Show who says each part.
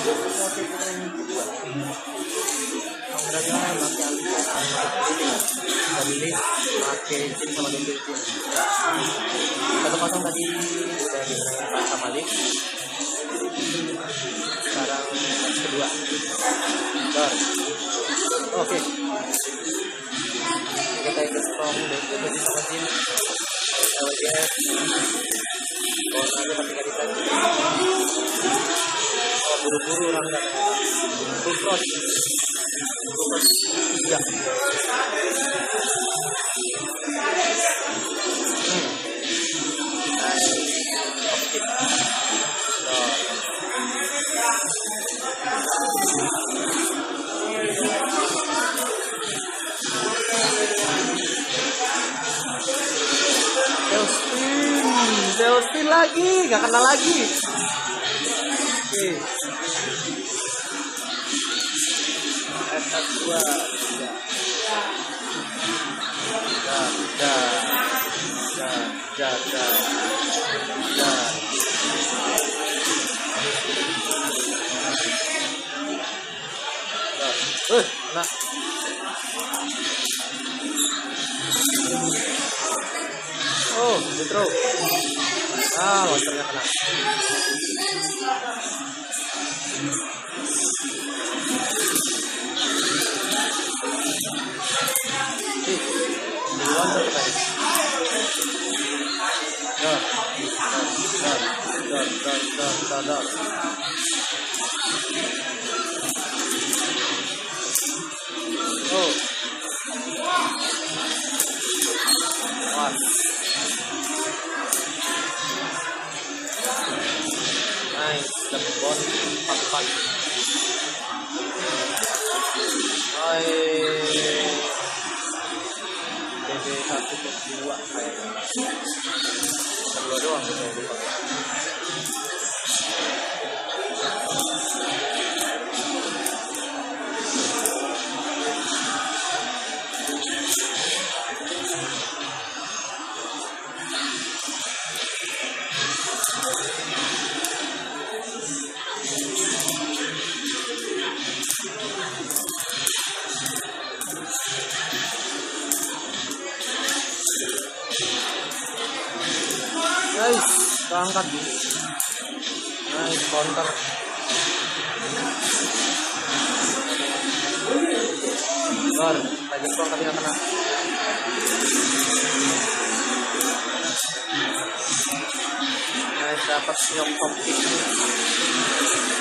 Speaker 1: Oke, kita yang kedua. Kira-kira pakai list pakai chip sama dompet. 1-0 tadi udah dimenangkan sama list. Sekarang kedua. Oke. Kita ikut strong dari sama tim. LGS. Nanti tapi gak buru-buru Rangga. Full cross. Ya. Delspin lagi, gak kena lagi. Oke. FF2. Nah. Oh, throw. Lontarnya kena. Nice, dapat bon 4-4. DB 1/2 kayaknya. Kedua doang gitu. Nice, terangkat. Nice counter. Gor, Tiger Strong tapi nggak kena. Nice, dapat nyok top kick.